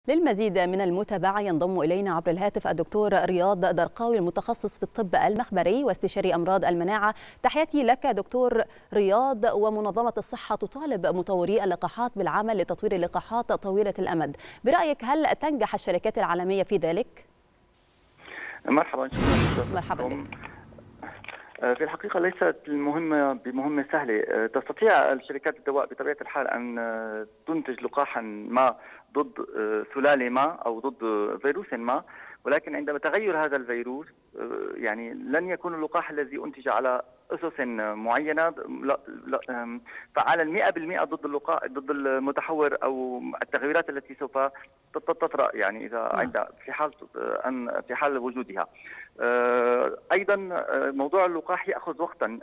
للمزيد من المتابعة ينضم إلينا عبر الهاتف الدكتور رياض درقاوي المتخصص في الطب المخبري واستشاري أمراض المناعة. تحياتي لك دكتور رياض. ومنظمة الصحة تطالب مطوري اللقاحات بالعمل لتطوير اللقاحات طويلة الأمد. برأيك هل تنجح الشركات العالمية في ذلك؟ مرحبا. مرحبا بك. في الحقيقة ليست المهمة بمهمة سهلة. تستطيع الشركات الدواء بطبيعة الحال أن تنتج لقاحا ما ضد سلالة ما أو ضد فيروس ما، ولكن عندما تغير هذا الفيروس يعني لن يكون اللقاح الذي أنتج على أسس معينة فعالا 100% ضد المتحور أو التغيرات التي سوف تطرأ، يعني إذا في حال وجودها. أيضا موضوع اللقاح يأخذ وقتا،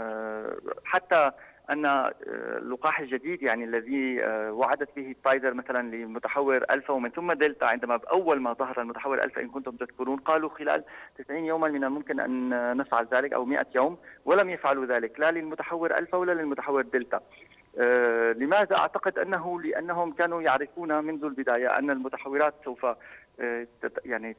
حتى أن اللقاح الجديد يعني الذي وعدت به فايزر مثلا لمتحور ألفا ومن ثم دلتا، عندما أول ما ظهر المتحور ألفا إن كنتم تذكرون قالوا خلال 90 يوما من الممكن أن نفعل ذلك أو 100 يوم، ولم يفعلوا ذلك لا للمتحور ألفا ولا للمتحور دلتا. لماذا؟ أعتقد لأنهم كانوا يعرفون منذ البداية أن المتحورات سوف يعني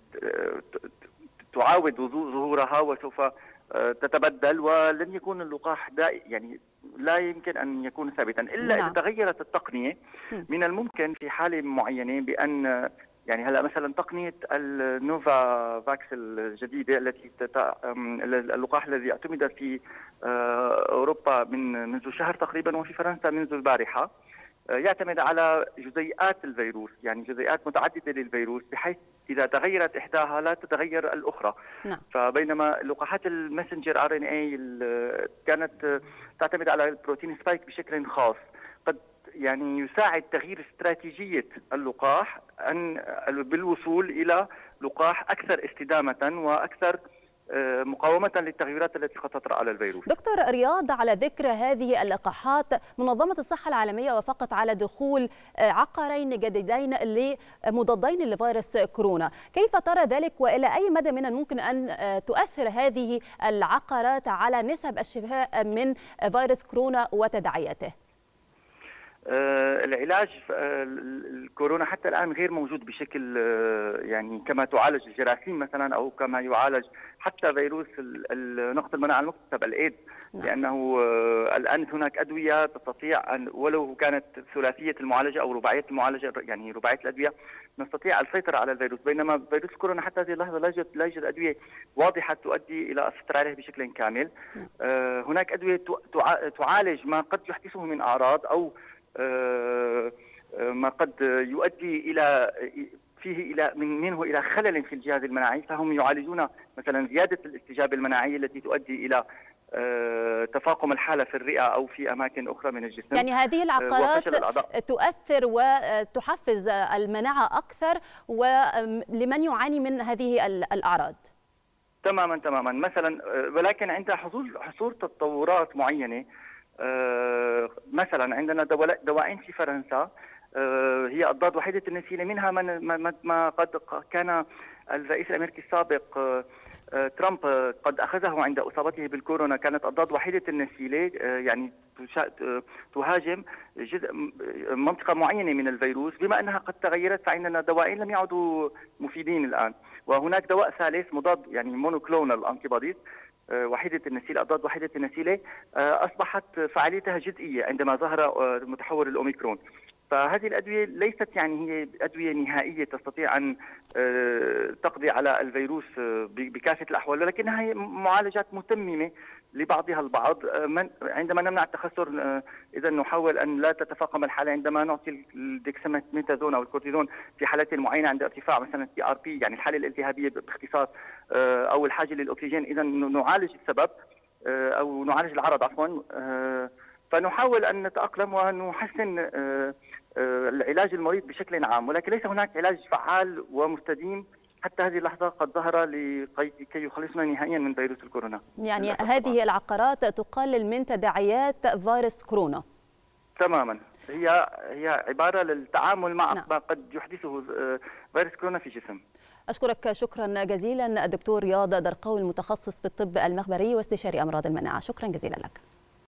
تعاود ظهورها وسوف تتبدل، ولن يكون اللقاح يعني لا يمكن أن يكون ثابتا إلا إذا تغيرت التقنية. من الممكن في حالة معينة بأن يعني هلا مثلا تقنية النوفا فاكس الجديدة التي اللقاح الذي اعتمد في أوروبا منذ شهر تقريبا وفي فرنسا منذ البارحة يعتمد على جزيئات الفيروس، يعني جزيئات متعددة للفيروس، بحيث إذا تغيرت إحداها لا تتغير الأخرى. نعم. فبينما لقاحات الماسنجر RNA كانت تعتمد على البروتين سبايك بشكل خاص، قد يعني يساعد تغيير استراتيجية اللقاح بالوصول إلى لقاح أكثر استدامة وأكثر مقاومة للتغيرات التي قد تطرأ على الفيروس. دكتور رياض، على ذكر هذه اللقاحات، منظمة الصحة العالمية وافقت على دخول عقارين جديدين مضادين لفيروس كورونا. كيف ترى ذلك وإلى أي مدى من الممكن أن تؤثر هذه العقارات على نسب الشفاء من فيروس كورونا وتداعياته؟ العلاج الكورونا حتى الآن غير موجود بشكل يعني كما تعالج الجراثيم مثلا أو كما يعالج حتى فيروس نقص المناعة المكتسب الإيدز، لأنه الآن هناك أدوية تستطيع أن ولو كانت ثلاثية المعالجة أو رباعية المعالجة، يعني رباعية الأدوية، نستطيع السيطرة على الفيروس. بينما فيروس كورونا حتى هذه اللحظة لا يوجد أدوية واضحة تؤدي إلى السيطرة عليه بشكل كامل. هناك أدوية تعالج ما قد يحدثه من أعراض أو ما قد يؤدي منه إلى خلل في الجهاز المناعي، فهم يعالجون مثلا زيادة الاستجابة المناعية التي تؤدي إلى تفاقم الحالة في الرئة أو في أماكن أخرى من الجسم. يعني هذه العقارات تؤثر وتحفز المناعة أكثر ولمن يعاني من هذه الأعراض. تماما مثلا، ولكن عند حصول تطورات معينة. مثلا عندنا دوائين في فرنسا هي أضداد وحيدة النسيلة، منها ما قد كان الرئيس الأمريكي السابق ترامب قد أخذه عند إصابته بالكورونا، كانت أضداد وحيدة النسيلة يعني تهاجم منطقة معينة من الفيروس. بما أنها قد تغيرت فعندنا دوائين لم يعدوا مفيدين الآن، وهناك دواء ثالث مضاد يعني مونوكلونال أنتيبوديز وحيدة النسيلة، أضداد وحيدة النسيلة، أصبحت فعاليتها جزئية عندما ظهر متحور الأوميكرون. فهذه الأدوية ليست يعني هي أدوية نهائية تستطيع أن تقضي على الفيروس بكافة الأحوال، ولكنها هي معالجات متممة لبعضها البعض. عندما نمنع التخثر إذا نحاول أن لا تتفاقم الحالة، عندما نعطي الديكساميثازون أو الكورتيزون في حالات معينة عند ارتفاع مثلا TRP يعني الحالة الالتهابية باختصار أو الحاجة للأكسجين، إذا نعالج السبب أو نعالج العرض عفوا، فنحاول أن نتأقلم ونحسن العلاج المريض بشكل عام، ولكن ليس هناك علاج فعال ومستديم حتى هذه اللحظة قد ظهر لكي يخلصنا نهائيا من فيروس الكورونا. يعني هذه العقارات تقلل من تداعيات فيروس كورونا. تماما، هي عبارة للتعامل مع ما قد يحدثه فيروس كورونا في الجسم. أشكرك شكرا جزيلا الدكتور رياض درقاوي المتخصص في الطب المخبري واستشاري أمراض المناعة. شكرا جزيلا لك.